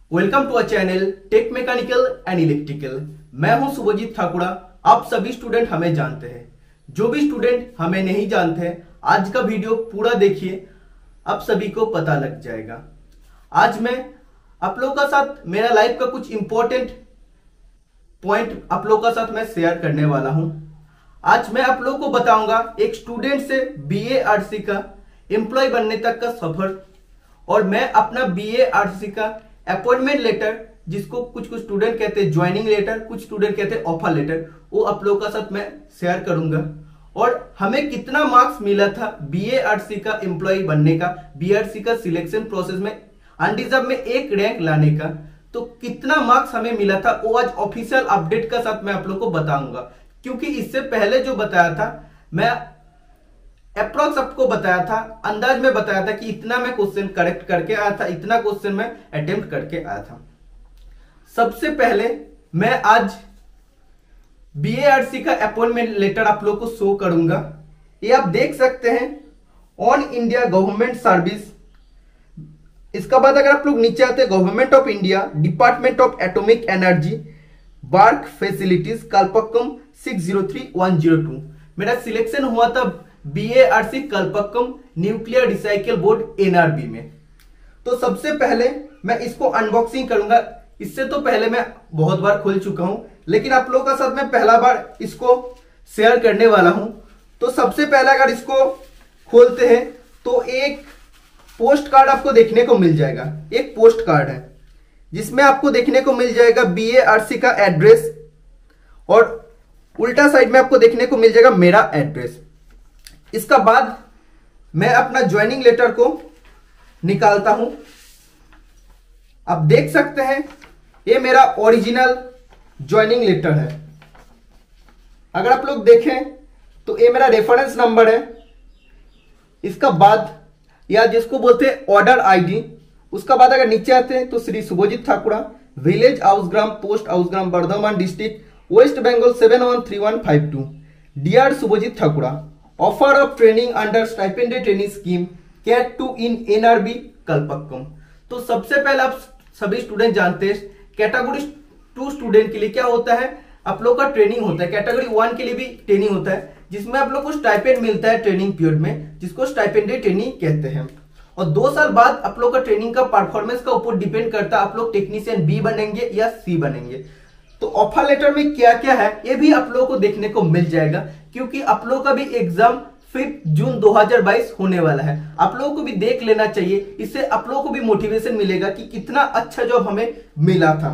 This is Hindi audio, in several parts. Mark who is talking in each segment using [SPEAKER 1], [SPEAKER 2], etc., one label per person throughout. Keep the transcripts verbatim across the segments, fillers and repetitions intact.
[SPEAKER 1] Welcome to a channel tech mechanical and electrical. मैं हूं शुभजीत ठाकुरा। आप सभी स्टूडेंट हमें जानते हैं, जो भी स्टूडेंट हमें नहीं जानते हैं आज का वीडियो पूरा देखिए, आप सभी को पता लग जाएगा। आज मैं आप लोगों का साथ मेरा लाइफ का कुछ इंपॉर्टेंट पॉइंट आप लोगों का साथ मैं शेयर करने वाला हूं। आज मैं आप लोगों को बताऊंगा एक स्टूडेंट से बीए आरसी का एम्प्लॉय बनने तक का सफर, और मैं अपना बीए आरसी का अपॉइंटमेंट लेटर, जिसको कुछ कुछ स्टूडेंट कहते हैं ज्वाइनिंग लेटर, कुछ स्टूडेंट कहते हैं ऑफर लेटर, वो आप लोगों का साथ मैं शेयर करूंगा। और हमें कितना मार्क्स मिला था बीए आरसी का एम्प्लॉय बनने का, बीआरसी का सिलेक्शन प्रोसेस में अनडिजर्व में एक रैंक लाने का, तो कितना मार्क्स हमें मिला था वो आज ऑफिशियल अपडेट का साथ मैं आप लोग को बताऊंगा। क्योंकि इससे पहले जो बताया था मैं अप्रॉक्स आपको बताया था, अंदाज में बताया था कि इतना मैं क्वेश्चन करेक्ट करके आया था, इतना क्वेश्चन मैं अटेम्प्ट करके आया था। सबसे पहले मैं आज बीएआरसी का अपॉइंटमेंट लेटर आप लोग को शो करूंगा। ये आप देख सकते हैं, ऑन इंडिया गवर्नमेंट सर्विस। इसका बाद अगर आप लोग नीचे आते हैं, government of India, department of atomic energy, work facilities, Kalpakkam six zero three one zero two. मेरा सिलेक्शन हुआ था BARC Kalpakkam nuclear recycle board NRB में। तो सबसे पहले मैं इसको अनबॉक्सिंग करूंगा। इससे तो पहले मैं बहुत बार खोल चुका हूं, लेकिन आप लोगों का साथ मैं पहला बार इसको शेयर करने वाला हूं। तो सबसे पहले अगर इसको खोलते हैं तो एक पोस्ट कार्ड आपको देखने को मिल जाएगा। एक पोस्ट कार्ड है जिसमें आपको देखने को मिल जाएगा बीएआरसी का एड्रेस, और उल्टा साइड में आपको देखने को मिल जाएगा मेरा एड्रेस। इसका बाद मैं अपना ज्वाइनिंग लेटर को निकालता हूं। आप देख सकते हैं ये मेरा ओरिजिनल ज्वाइनिंग लेटर है। अगर आप लोग देखें तो ये मेरा रेफरेंस नंबर है। इसका बाद या जिसको बोलते हैं ऑर्डर आईडी, उसका बाद अगर नीचे आते हैं तो Shri Shubhajit Thakura, village Hausgram, post Hausgram, Bardhaman district, West Bengal seven one three one five two. Dear Shubhajit Thakura, offer of training under stipended training scheme cat two in NRB Kalpakkam. तो सबसे पहले आप सभी स्टूडेंट जानते हैं कैटेगरी टू स्टूडेंट के लिए क्या होता है, आप लोग का ट्रेनिंग होता है। कैटेगरी वन के लिए भी ट्रेनिंग होता है, जिसमें आप लोग को स्टाइपेंड मिलता है ट्रेनिंग पीरियड में, जिसको स्टाइपेंडेड ट्रेनिंग कहते हैं। और दो साल बाद आप लोग का ट्रेनिंग का परफॉर्मेंस का ऊपर डिपेंड करता है, आप लोग टेक्नीशियन बी बनेंगे या सी बनेंगे। तो ऑफर लेटर में क्या क्या है ये भी आप लोगों को देखने को मिल जाएगा, क्योंकि आप लोगों का भी एग्जाम फिफ्थ जून दो हज़ार बाईस होने वाला है। आप लोगों को भी देख लेना चाहिए, इससे आप लोगों को भी मोटिवेशन मिलेगा कि कितना अच्छा जॉब हमें मिला था।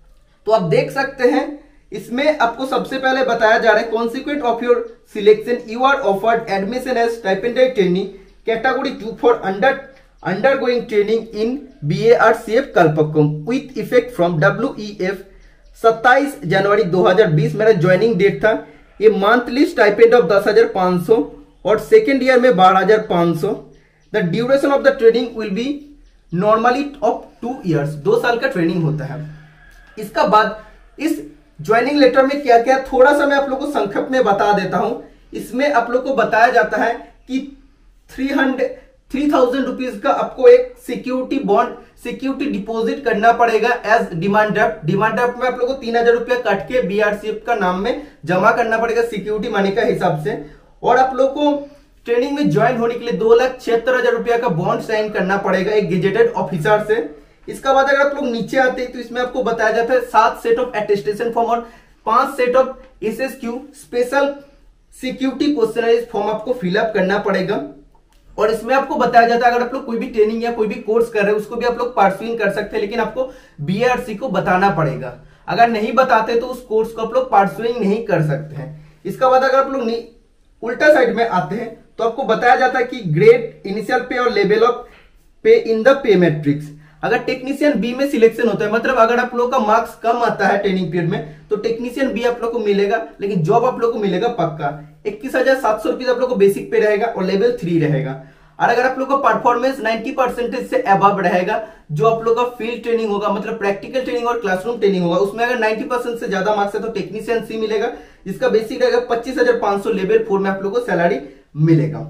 [SPEAKER 1] तो आप देख सकते हैं इसमें आपको सबसे पहले बताया जा रहा है, consequent of your selection you are offered admission as stipended training category two for under undergoing training in BARCF Kalpakkam with effect from WEF सत्ताईस जनवरी दो हज़ार बीस मेरा ज्वाइनिंग डेट था। ये मंथली स्टाइपेंड ऑफ दस हजार पांच सौ और सेकेंड ईयर में बारह हजार पांच सौ। The duration of the training will be normally of two years, दो साल का ट्रेनिंग होता है। इसका बाद इस ज्वाइनिंग लेटर में क्या क्या थोड़ा सा मैं आप लोग को संक्षिप्त में बता देता हूं। इसमें आप लोग को बताया जाता है कि three hundred three thousand rupees का आपको एक सिक्योरिटी बॉन्ड सिक्योरिटी डिपॉजिट करना पड़ेगा as demand draft. Demand draft में आप लोगों को तीन हजार रुपया कट के बीआरसीएफ का नाम में जमा करना पड़ेगा सिक्योरिटी मनी का हिसाब से। और आप लोग को ट्रेनिंग में ज्वाइन होने के लिए दो लाख छिहत्तर हजार रुपया का बॉन्ड साइन करना पड़ेगा एक गेजेटेड ऑफिसर से। इसका बाद अगर आप लोग नीचे आते हैं तो इसमें आपको बताया जाता है सात सेट ऑफ अटेस्टेशन फॉर्म और पांच set of SSQ special security questionnaire form आपको फिलअप करना पड़ेगा। और इसमें आपको बताया जाता है अगर आप लोग कोई भी ट्रेनिंग या कोई भी कोर्स कर रहे हैं उसको भी आप लोग परस्यूइंग कर सकते हैं, लेकिन आपको बीएआरसी को बताना पड़ेगा। अगर नहीं बताते तो उस कोर्स को आप लोग परस्यूइंग नहीं कर सकते हैं। इसका बाद अगर आप लोग उल्टा साइड में आते हैं तो आपको बताया जाता है कि ग्रेड, इनिशियल पे और level of pay in the pay matrix. अगर टेक्नीशियन बी में सिलेक्शन होता है, मतलब अगर आप लोग का मार्क्स कम आता है ट्रेनिंग पीरियड में, तो टेक्नीशियन बी आप लोग को मिलेगा, लेकिन जॉब आप लोग को मिलेगा पक्का। इक्कीस हजार सात सौ रुपीज आप लोग को बेसिक पे रहेगा और लेवल थ्री रहेगा। और अगर आप लोग का परफॉर्मेंस नब्बे परसेंटेज से अबव रहेगा, जो आप लोग का फील्ड ट्रेनिंग होगा, मतलब प्रैक्टिकल ट्रेनिंग और क्लासरूम ट्रेनिंग होगा, उसमें अगर नब्बे परसेंट से ज्यादा मार्क्स है तो टेक्नीशियन सी मिलेगा, जिसका बेसिक रहेगा पच्चीस हजार पांच सौ। लेवल फोर में आप लोग को सैलरी मिलेगा।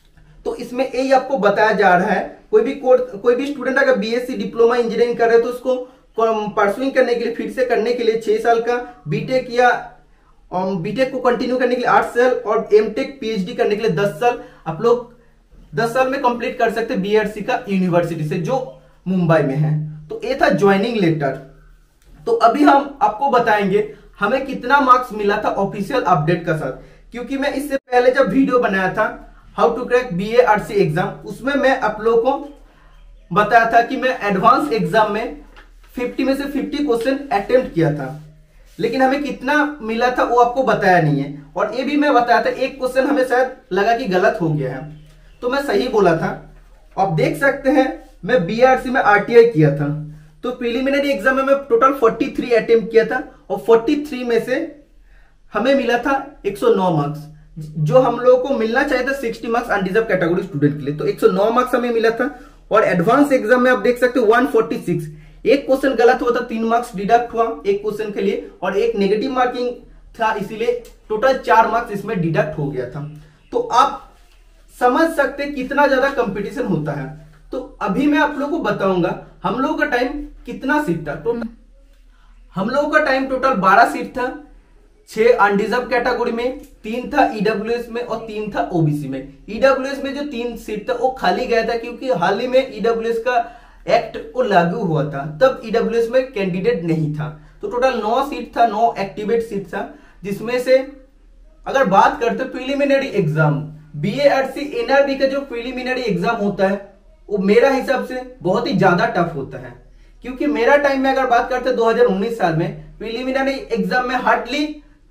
[SPEAKER 1] तो इसमें यही आपको बताया जा रहा है, कोई भी कोर्स कोई भी स्टूडेंट अगर बीएससी डिप्लोमा इंजीनियरिंग कर रहे हैं तो उसको परसुइंग करने के लिए, फिर से करने के लिए छह साल का, बीटेक या बीटेक को कंटिन्यू करने के लिए आठ साल और एमटेक पीएचडी करने के लिए दस साल आप लोग दस साल में कंप्लीट कर सकते हैं बीआरसी का यूनिवर्सिटी से जो मुंबई में है। तो ये था ज्वाइनिंग लेटर। तो अभी हम आपको बताएंगे हमें कितना मार्क्स मिला था ऑफिशियल अपडेट का साथ, क्योंकि मैं इससे पहले जब वीडियो बनाया था how to crack BARC exam, उसमें मैं आप लोगों को बताया था कि मैं एडवांस एग्जाम में पचास में से पचास क्वेश्चन अटेम्प्ट किया था, लेकिन हमें कितना मिला था वो आपको बताया नहीं है। और ये भी मैं बताया था एक क्वेश्चन हमें शायद लगा कि गलत हो गया है, तो मैं सही बोला था। आप देख सकते हैं मैं बीआरसी में आरटीआई किया था, तो प्रीलिमिनरी एग्जाम में मैं टोटल तैंतालीस अटेम्प्ट किया था और तैंतालीस में से हमें मिला था एक सौ नौ मार्क्स, जो हम लोगों को मिलना चाहिए था साठ मार्क्स अनडिजर्व कैटेगरी स्टूडेंट के लिए, तो एक सौ नौ मार्क्स हमें मिला था। और एडवांस एग्जाम में आप देख सकते हो एक सौ छियालीस, एक क्वेश्चन गलत हुआ था, तीन मार्क्स डिडक्ट हुआ एक क्वेश्चन के लिए और एक नेगेटिव मार्किंग था, इसीलिए टोटल चार मार्क्स इसमें डिडक्ट हो गया था। तो आप समझ सकते कितना ज्यादा कंपटीशन होता है। तो अभी मैं आप लोगों को बताऊंगा हम लोगों का टाइम कितना सीट था। टोटल हम लोगों का टाइम टोटल बारह सीट था, छह अनडिजर्व कैटेगरी में, तीन था ईडब्ल्यूएस में और तीन था ओबीसी में। ईडब्ल्यूएस में जो तीन सीट था वो खाली गया था, क्योंकि हाल ही में ईडब्ल्यूएस का एक्ट को लागू हुआ था, तब ईडब्ल्यूएस में कैंडिडेट नहीं था। तो टोटल नौ सीट था, नौ एक्टिवेट सीट था, जिसमें से अगर बात करते प्रीलिमिनरी एग्जाम बीएआरसी एनआरबी का जो प्रीलिमिनरी एग्जाम होता है वो मेरा हिसाब से बहुत ही ज्यादा टफ होता है, क्योंकि मेरा टाइम में अगर बात करते दो हज़ार उन्नीस साल में प्रीलिमिनरी एग्जाम में हार्डली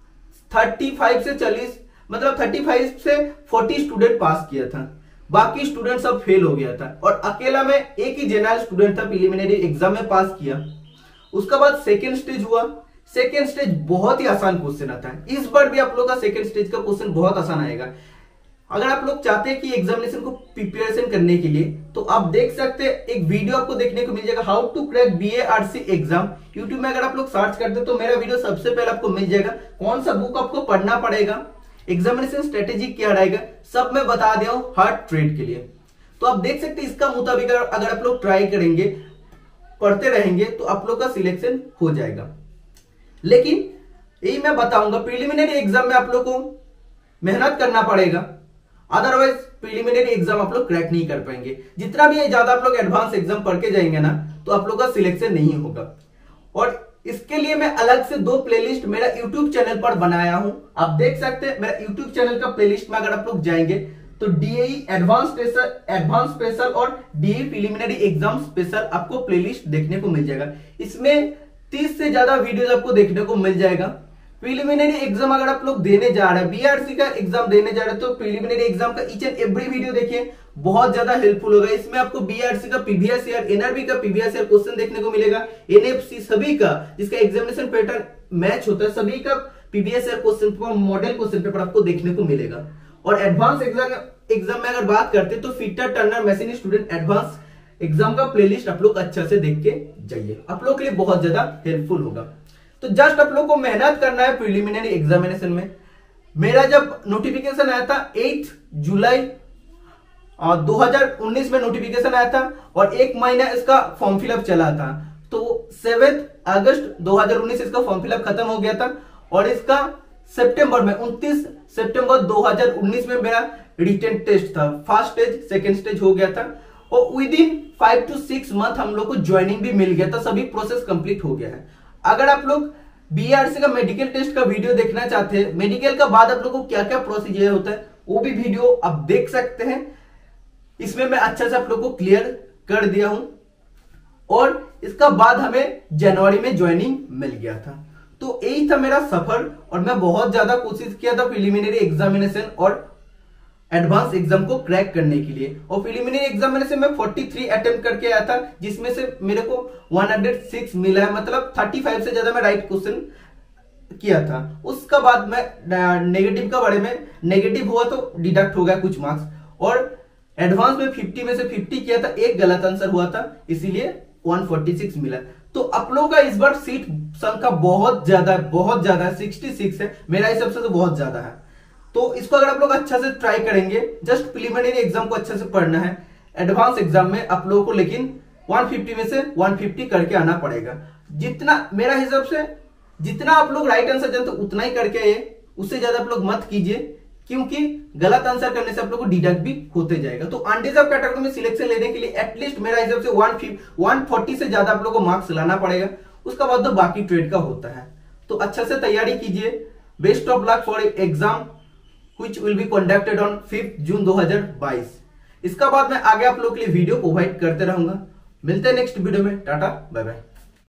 [SPEAKER 1] पैंतीस से चालीस मतलब पैंतीस से चालीस स्टूडेंट पास किया था, बाकी स्टूडेंट सब फेल हो गया था और अकेला में एक ही जनरल स्टूडेंट था प्रीलिमिनरी एग्जाम में पास किया। उसका बाद सेकेंड स्टेज हुआ, सेकेंड स्टेज बहुत ही आसान क्वेश्चन आता है, इस बार भी आप लोग का सेकेंड स्टेज का क्वेश्चन बहुत आसान आएगा। अगर आप लोग चाहते हैं कि एग्जामिनेशन को प्रिपरेशन करने के लिए तो आप देख सकते हैं एक वीडियो आपको देखने को मिल जाएगा how to crack BARC exam. YouTube में अगर आप लोग सर्च करते तो मेरा वीडियो सबसे पहले आपको मिल जाएगा, कौन सा बुक आपको पढ़ना पड़ेगा, एग्जामिनेशन स्ट्रेटेजी क्या रहेगा, सब मैं बता दिया हूं हर ट्रेड के लिए। तो आप देख सकते हैं इसका मुताबिक अगर आप लोग ट्राई करेंगे, पढ़ते रहेंगे तो आप लोग का सिलेक्शन हो जाएगा। लेकिन यही मैं बताऊंगा प्रीलिमिनरी एग्जाम में आप लोग को मेहनत करना पड़ेगा, अदरवाइज प्रीलिमिनरी एग्जाम आप लोग क्रैक नहीं कर पाएंगे। जितना भी ज्यादा आप लोग एडवांस एग्जाम पढ़ के जाएंगे ना तो आप लोग का सिलेक्शन नहीं होगा। और इसके लिए मैं अलग से दो प्लेलिस्ट मेरा यूट्यूब चैनल पर बनाया हूं, आप देख सकते हैं मेरा यूट्यूब चैनल का प्लेलिस्ट में अगर आप लोग जाएंगे तो DAE advance special, advance special और डीएई प्रीलिमिनरी एग्जाम स्पेशल आपको प्लेलिस्ट देखने को मिल जाएगा। इसमें तीस से ज्यादा वीडियोस आपको देखने को मिल जाएगा। प्रीलिमिनरी एग्जाम अगर आप लोग देने जा रहे हैं, बीआरसी का एग्जाम देने जा रहे हैं, तो प्रीलिमिनरी एग्जाम का ईच एंड एवरी वीडियो देखिए, बहुत ज्यादा हेल्पफुल होगा। इसमें आपको बीआरसी का प्रीवियस ईयर, एनआरबी का प्रीवियस ईयर क्वेश्चन देखने को मिलेगा, एनएफसी सभी का जिसका एग्जामिनेशन पैटर्न मैच होता है सभी का previous year question paper, model question paper आपको देखने को मिलेगा। और एडवांस एग्जाम एग्जाम में अगर बात करते हैं तो fitter turner machine student advance exam का प्लेलिस्ट आप लोग अच्छा से देख के जाइए, आप लोग के लिए बहुत ज्यादा हेल्पफुल होगा। तो जस्ट आप लोग को मेहनत करना है प्रीलिमिनरी एग्जामिनेशन में। मेरा जब नोटिफिकेशन आया था आठ जुलाई दो हज़ार उन्नीस में नोटिफिकेशन आया था और एक महीना इसका फॉर्म फिलअप चला था, तो सात अगस्त दो हज़ार उन्नीस इसका फॉर्म फिलअप खत्म हो गया था और इसका सितंबर में उनतीस सितंबर दो हज़ार उन्नीस में मेरा रिटन टेस्ट था, फर्स्ट स्टेज सेकेंड स्टेज हो गया था और within five two six month हम लोग को ज्वाइनिंग भी मिल गया था, सभी प्रोसेस कंप्लीट हो गया है। अगर आप लोग बीआरसी का मेडिकल टेस्ट का वीडियो देखना चाहते हैं, मेडिकल का बाद आप लोगों को क्या क्या प्रोसीजर होता है वो भी वीडियो आप देख सकते हैं। इसमें मैं अच्छा से आप लोग को क्लियर कर दिया हूं और इसका बाद हमें जनवरी में ज्वाइनिंग मिल गया था। तो यही था मेरा सफर और मैं बहुत ज्यादा कोशिश किया था प्रीलिमिनरी एग्जामिनेशन और एडवांस एग्जाम को क्रैक करने के लिए। और प्रीलिमिनरी एग्जामिनेशन में तैंतालीस अटेम्प्ट करके आया था, जिसमें से मेरे को एक सौ छह मिला है, मतलब पैंतीस से ज्यादा मैं राइट क्वेश्चन किया था। उसका बाद मैं नेगेटिव का बारे में, नेगेटिव हुआ तो डिडक्ट हो गया कुछ मार्क्स और एडवांस में पचास में से पचास किया था, एक गलत आंसर हुआ था, इसीलिए एक सौ छियालीस मिला। तो आप लोगों का इस बार सीट संख्या बहुत ज्यादा बहुत ज्यादा है, छियासठ है, मेरा हिसाब से तो बहुत ज्यादा है। तो इसको अगर आप लोग अच्छा से ट्राई करेंगे, जस्ट प्रीलिमिनरी एग्जाम को अच्छे से पढ़ना है, एडवांस एग्जाम में आप लोगों को लेकिन वन फिफ्टी में से वन फिफ्टी करके आना पड़ेगा। जितना मेरा हिसाब से जितना आप लोग राइट आंसर जानते हो उतना ही करके आइए, उससे ज्यादा आप लोग मत कीजिए, क्योंकि गलत आंसर करने से आप लोग को डिडक्ट भी होते जाएगा। तो अनडिजर्व कैटेगरी में सिलेक्शन लेने के लिए एटलीस्ट मेरा हिसाब से वन फोर्टी से ज्यादा आप लोग को मार्क्स लाना पड़ेगा, उसका बाद तो बाकी ट्रेड का होता है। तो अच्छा से तैयारी कीजिए। Best of luck for exam which will be conducted on fifth June दो हज़ार बाईस। इसका बाद मैं आगे आप लोग के लिए वीडियो प्रोवाइड करते रहूंगा। मिलते हैं नेक्स्ट वीडियो में। Tata bye bye.